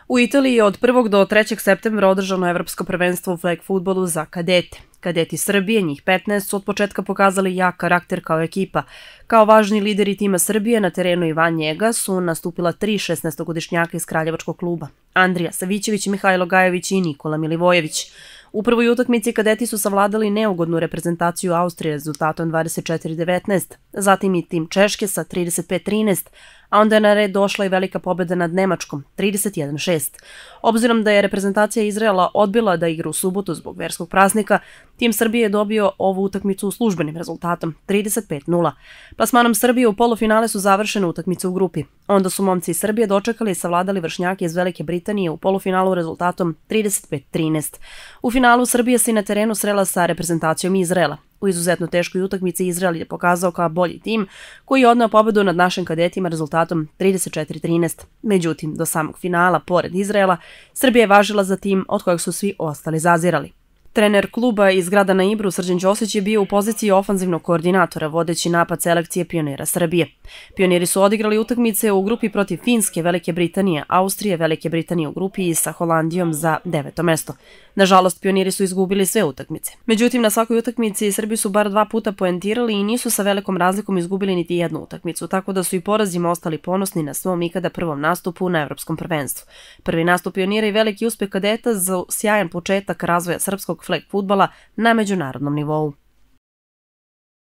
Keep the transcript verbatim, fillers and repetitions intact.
U Italiji je od prvog do trećeg septembra održano Evropsko prvenstvo u flag fudbalu za kadete. Kadeti Srbije, njih petnaest, su od početka pokazali jak karakter kao ekipa. Kao važni lideri tima Srbije na terenu i van njega su nastupila tri šesnaestogodišnjaka iz Kraljevačkog kluba: Andrija Savićević, Mihajlo Gajević i Nikola Milivojević. U prvoj utakmici kadeti su savladali neugodnu reprezentaciju Austrije rezultatom dvadeset četiri devetnaest, zatim i tim Češke sa trideset pet trinaest, a onda je na red došla i velika pobjeda nad Nemačkom, trideset jedan šest. Obzirom da je reprezentacija Izraela odbila da igra u subotu zbog verskog praznika, tim Srbije je dobio ovu utakmicu službenim rezultatom, trideset pet nula. Plasmanom Srbije u polufinale su završene utakmice u grupi. Onda su momci iz Srbije dočekali i savladali vršnjake iz Velike Britanije u polufinalu rezultatom trideset pet trinaest. U finalu Srbija se na terenu srela sa reprezentacijom Izraela. U izuzetno teškoj utakmici Izrael je pokazao kao bolji tim, koji je odneo pobedu nad našim kadetima rezultatom trideset četiri trinaest. Međutim, do samog finala, pored Izraela, Srbija je važila za tim od kojeg su svi ostali zazirali. Trener kluba iz grada na Ibru, Srđan Ćosić, je bio u poziciji ofanzivnog koordinatora, vodeći napad selekcije pionira Srbije. Pioniri su odigrali utakmice u grupi protiv Finske, Velike Britanije, Austrije, Velike Britanije u grupi i sa Holandijom za deveto mesto. Nažalost, pioniri su izgubili sve utakmice. Međutim, na svakoj utakmici Srbi su bar dva puta poentirali i nisu sa velikom razlikom izgubili niti jednu utakmicu, tako da su i porazima ostali ponosni na svom ikada prvom nastupu na Evropskom prvenstvu. Prvi nastup pionira i veliki uspeh kadeta za sjajan početak razvoja srpskog flag fudbala na međunarodnom nivou.